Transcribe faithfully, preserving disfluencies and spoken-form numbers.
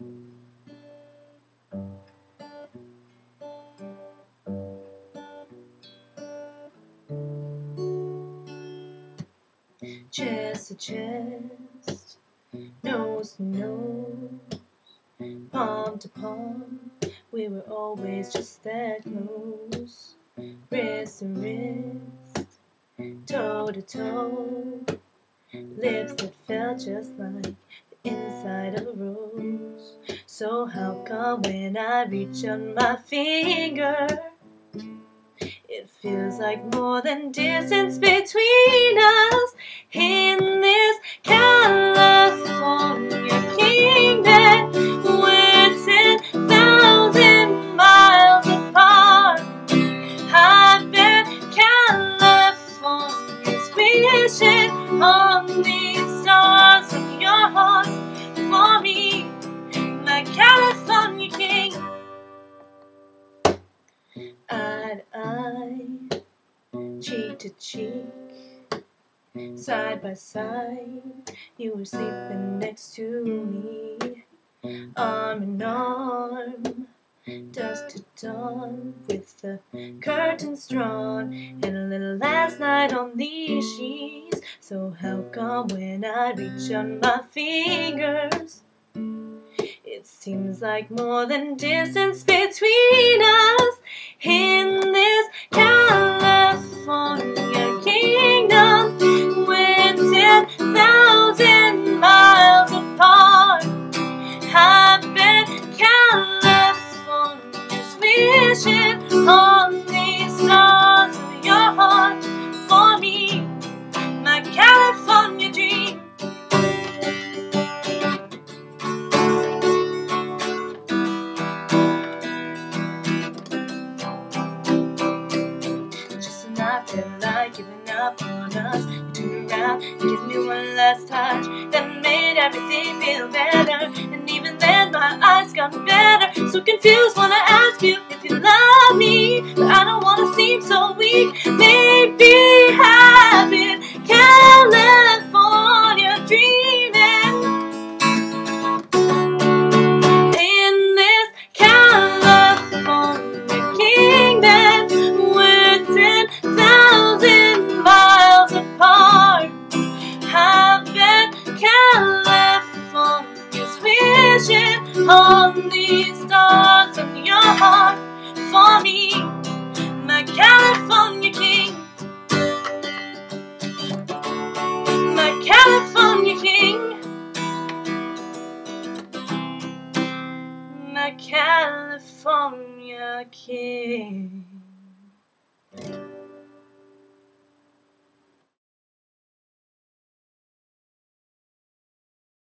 Chest to chest, nose to nose, palm to palm, we were always just that close. Wrist to wrist, toe to toe, lips that felt just like the inside of a rose. So how come when I reach on my finger, it feels like more than distance between us in this California kingdom. We're ten thousand miles apart. I bet California's wishing on these stars of your heart for me, my California king. Eye to eye, cheek to cheek, side by side, you were sleeping next to me. Arm in arm, dusk to dawn, with the curtains drawn, and a little last night on these sheets. So how come when I reach on my fingers, it seems like more than distance between us in this California kingdom. We're ten thousand miles apart. I bet California's wishing on these stars of your heart for me, my California dream. I feel like giving up on us. You turn around and give me one last touch that made everything feel better. And even then my eyes got better. So confused, wanna ask you if you love me, but I don't wanna seem so weak. Maybe I've been California dreaming in this California kingdom. We're ten thousand miles apart. I bet California's wishing on these stars of your heart for me, my California king, my California king, my California king.